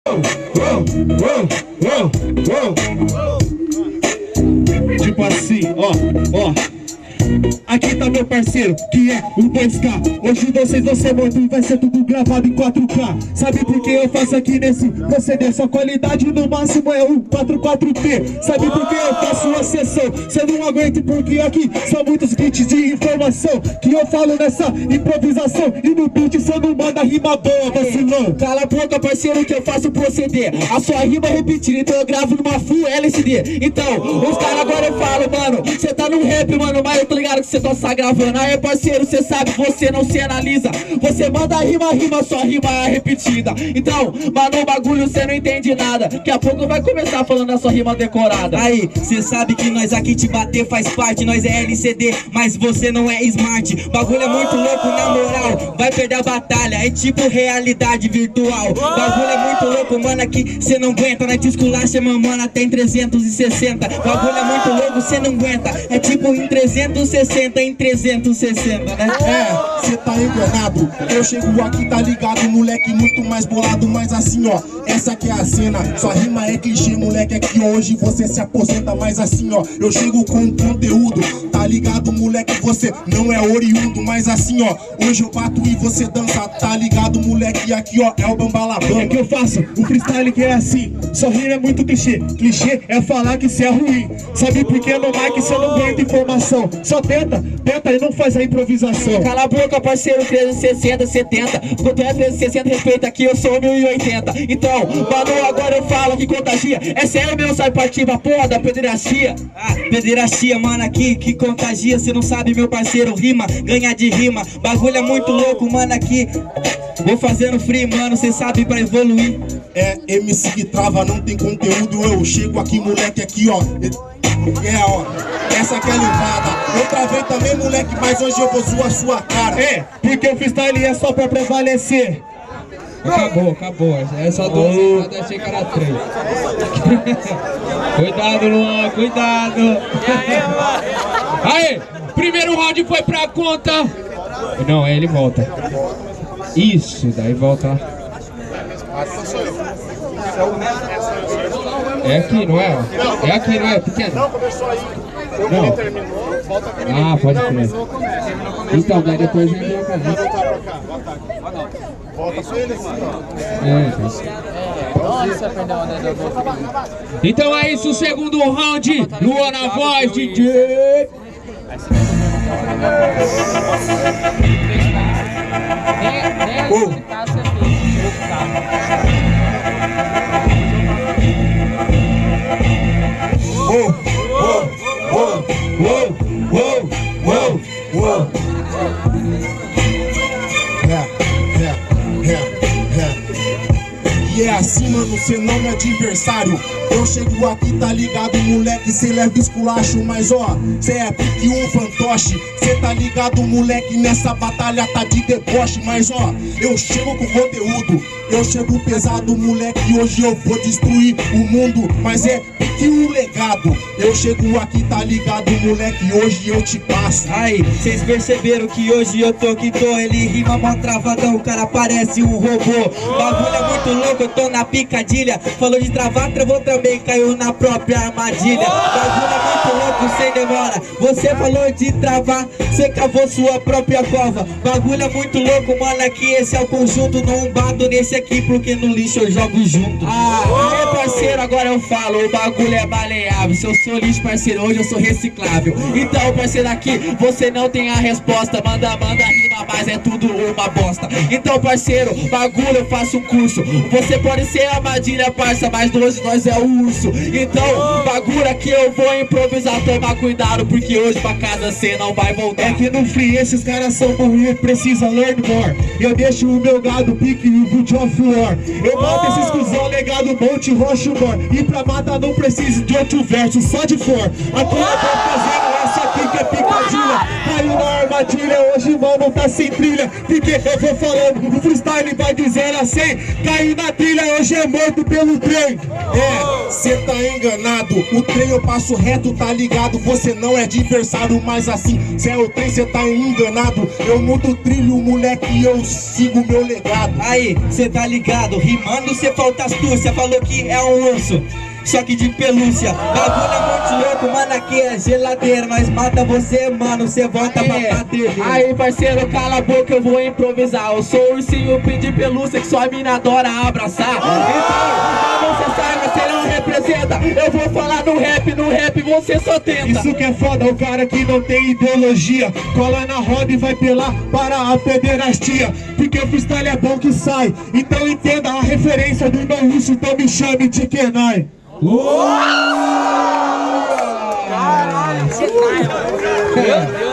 Tipo assim, ó. Aqui tá meu parceiro, que é o 2K. Hoje vocês vão ser mortos e vai ser tudo gravado em 4K. Sabe por que eu faço aqui nesse proceder? Sua qualidade no máximo é um 44p. Sabe por que eu faço uma sessão? Cê não aguenta porque aqui são muitos kits de informação que eu falo nessa improvisação. E no beat cê não manda rima boa, vacilão. Cala a boca, parceiro, que eu faço proceder. A sua rima repetida, então eu gravo numa full LCD. Então, os caras agora eu falo, mano, cê tá num rap, mano, mas eu tô ligado que cê tá gravando. Aí, parceiro, cê sabe, você não se analisa. Você manda rima, sua rima é repetida. Então, mano, o bagulho cê não entende nada. Daqui a pouco vai começar falando a sua rima decorada. Aí, cê sabe que nós aqui te bater faz parte. Nós é LCD, mas você não é smart. Bagulho é muito louco, na moral. Vai perder a batalha, é tipo realidade virtual. Bagulho é muito louco, mano, aqui cê não aguenta. Nós te esculacha, mamãe, até em 360. Bagulho é muito louco, cê não aguenta. É tipo em 360, em 360, né? É, cê tá enganado. Eu chego aqui, tá ligado, moleque, muito mais bolado. Mas assim, ó, essa aqui é a cena. Sua rima é clichê, moleque, aqui hoje você se aposenta. Mas assim, ó, eu chego com conteúdo. Tá ligado, moleque, você não é oriundo. Mas assim, ó, hoje eu bato e você dança. Tá ligado, moleque, aqui, ó, é o bambalabam. É que eu faço o freestyle que é assim. Sua rima é muito clichê. Clichê é falar que cê é ruim. Sabe por que no mic cê não aguenta informação? Só tenta e não faz a improvisação. Cala a boca, parceiro, 360, 70. Quanto é 360, respeita aqui, eu sou 1080. Então, mano, agora eu falo que contagia. É sério mesmo, sai partiva, porra da pederastia. Pederastia, mano, aqui que contagia. Cê não sabe, meu parceiro, rima, ganha de rima. Bagulho é muito louco, mano, aqui vou fazendo free, mano, cê sabe, pra evoluir. É MC que trava, não tem conteúdo. Eu chego aqui, moleque, aqui, ó. Ó, essa aqui é levada. Eu travei também, moleque, mas hoje eu vou zoar sua cara. É, porque o freestyle é só pra prevalecer. Acabou. É só 12, eu achei que era 3. Cuidado, Luan, cuidado. Aí, primeiro round foi pra conta. Não, ele volta. Isso, daí volta. É aqui, não é? É aqui, não é? Pequeno. Não, começou aí. Não. Terminou, volta aqui. Ah, pode crer. Então, daí depois vem pra cá. Voltar pra cá, volta aqui. Volta com ele assim, ó. Então é isso, o segundo round. Luan na voz, DJ. E é assim, mano, cê não é adversário. Eu chego aqui, tá ligado, moleque, cê leva esculacho. Mas ó, cê é pique um fantoche. Cê tá ligado, moleque, nessa batalha tá de deboche. Mas ó, eu chego com conteúdo. Eu chego pesado, moleque, hoje eu vou destruir o mundo. Mas é pique um legado. Eu chego aqui, tá ligado, moleque, hoje eu te passo. Aí, vocês perceberam que hoje eu tô que tô. Ele rima mó travadão, o cara parece um robô. Bagulho é muito louco, eu tô na picadilha. Falou de travar, travou também, caiu na própria armadilha. Bagulho é muito louco, sem demora. Você falou de travar, você cavou sua própria cova. Bagulho é muito louco, mano, aqui esse é o conjunto. Não bato nesse aqui porque no lixo eu jogo junto. Aí, parceiro, agora eu falo, o bagulho é maleável. Se eu sou lixo, parceiro, hoje eu sou reciclável. Então, parceiro, aqui você não tem a resposta. Manda rima, mas é tudo uma bosta. Então, parceiro, bagulho, eu faço um curso. Você pode ser armadilha, parça, mas hoje nós é o urso. Então, bagulho aqui eu vou improvisar. Toma cuidado, porque hoje pra casa cê não vai voltar. É que no free esses caras são burros e precisa learn more. Eu deixo o meu gado pique e o Good of War. Eu mato esses cuzão legado Monte Rochemore. E pra matar não precisa de outro verso, só de for. Aqui eu tô fazendo essa aqui que é picadinha. Caiu na arma armadilha, hoje mano tá sem trilha. Porque eu vou falando, o freestyle vai de 0 a 100. Cair na trilha, hoje é morto pelo trem. Cê tá enganado, o trem eu passo reto, tá ligado? Você não é adversário, mas assim, cê é o trem, cê tá enganado. Eu mudo o trilho, moleque, e eu sigo meu legado. Aí, cê tá ligado, rimando cê falta astúcia. Falou que é um urso, só que de pelúcia. Bagulho é muito louco, mano, aqui é geladeira. Nós mata você, mano, cê volta pra bater. Aí, parceiro, cala a boca, eu vou improvisar. Eu sou o ursinho de pelúcia que sua mina adora abraçar. Então, você saiba, você não representa. Eu vou falar no rap você só tenta. Isso que é foda, o cara que não tem ideologia cola na roda e vai pelar para a pederastia. Porque o freestyle é bom que sai. Então entenda a referência do meu russo, então me chame de Kenai. Caralho,